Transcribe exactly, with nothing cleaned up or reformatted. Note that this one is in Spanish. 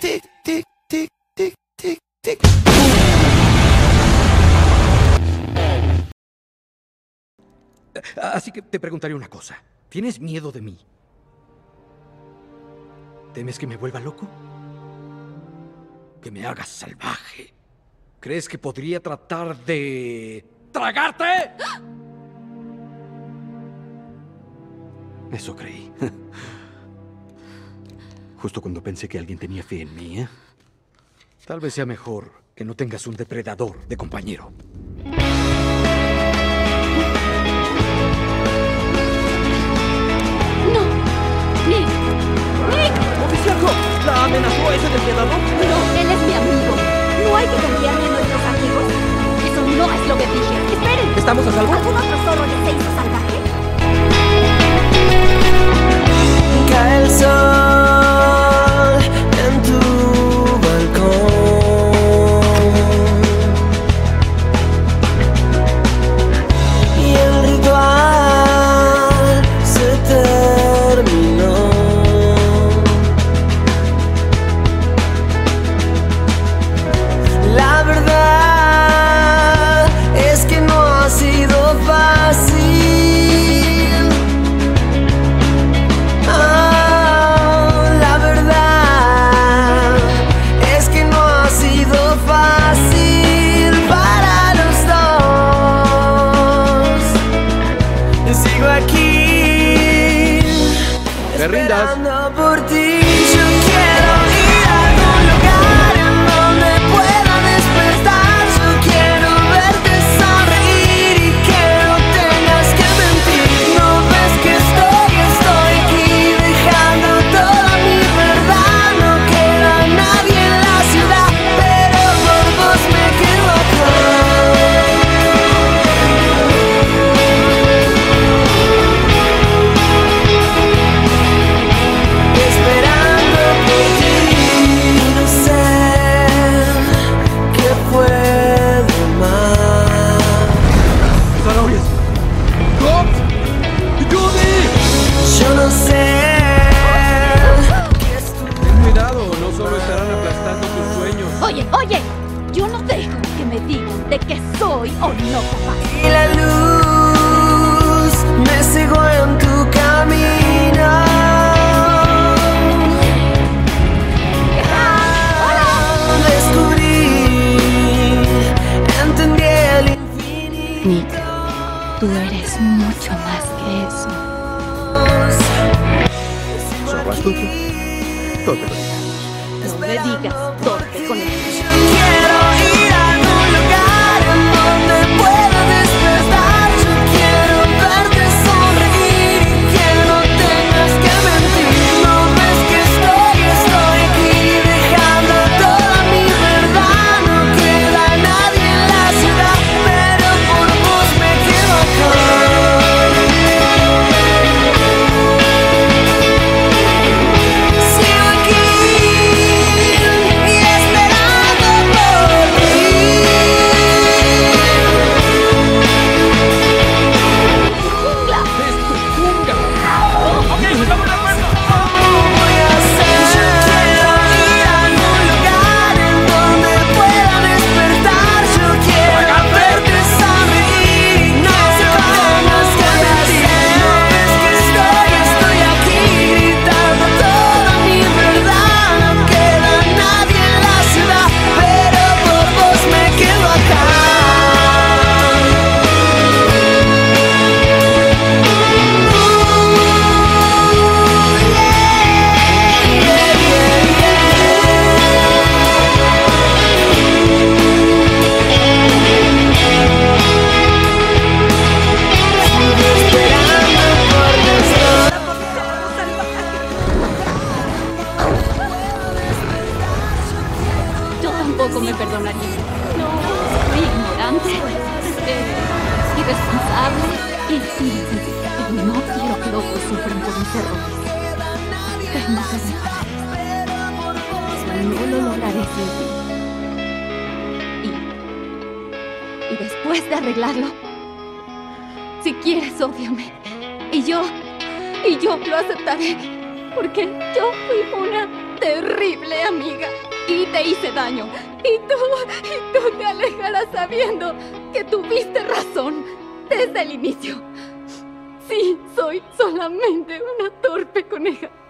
tic, tic, tic, tic, tic, tic. Así que te preguntaré una cosa. ¿Tienes miedo de mí? ¿Temes que me vuelva loco? ¿Que me hagas salvaje? ¿Crees que podría tratar de... tragarte? Eso creí. Justo cuando pensé que alguien tenía fe en mí, ¿eh? Tal vez sea mejor que no tengas un depredador de compañero. ¡Nick! ¡Nick! ¡Oficial Hawk! ¿La amenazó ese depredador? No, él es mi amigo. No hay que confiar en nuestros amigos. Eso no es lo que dije. ¡Esperen! ¿Estamos a salvo? ¿Algún otro zorro ya se hizo salvaje? Cae el sol en tu balcón y el ritual se terminó. La verdad es que no ha sido fácil. ¡Te rindas! Por ti, yo quiero ir a algún lugar en donde pueda despertar. Yo quiero verte sonreír y que no tengas que mentir. No ves que estoy, estoy aquí dejando toda mi verdad. No queda nadie en la ciudad, pero por vos me quedo acá. Yo no sé. Ten cuidado, no solo estarán aplastando tus sueños. Oye, oye, yo no dejo que me digan de que soy o no capaz. Y la luz me cegó en tu camino. ¡Hola! Descubrí, entendí el infinito. Nick, tú eres mucho más que eso. ¿Zorro astuto? No te lo digas. No me digas torpe con él. Quiero ir a algún lugar en donde pueda despertar. Yo quiero verte sonreír y que no tengas que mentir. No ves que estoy, estoy aquí dejando toda mi verdad. No queda nadie en la ciudad, pero por vos me quedo acá. Sigo aquí y esperando por ti. ¡Jungla! ¡Es tu jungla! ¡Ok, estamos de acuerdo! Voy a hacer. Yo quiero ir a algún lugar en donde pueda despertar. Yo quiero verte sonreír y no tengas que mentir. No ves que estoy, estoy aquí gritando toda mi verdad. No queda nadie en la ciudad, pero por vos me quedo acá. Yo tampoco me perdonaría. No, soy ignorante, eh, irresponsable y, y, y no quiero que otros sufran por mis errores. Tengo que repararlos. Pero no lo lograré sin ti. Y, y después de arreglarlo, si quieres, ódiame. Y yo, y yo lo aceptaré. Porque yo fui una terrible, amiga. Y te hice daño. Y tú, y tú te alejarás sabiendo que tuviste razón desde el inicio. Sí, soy solamente una torpe coneja.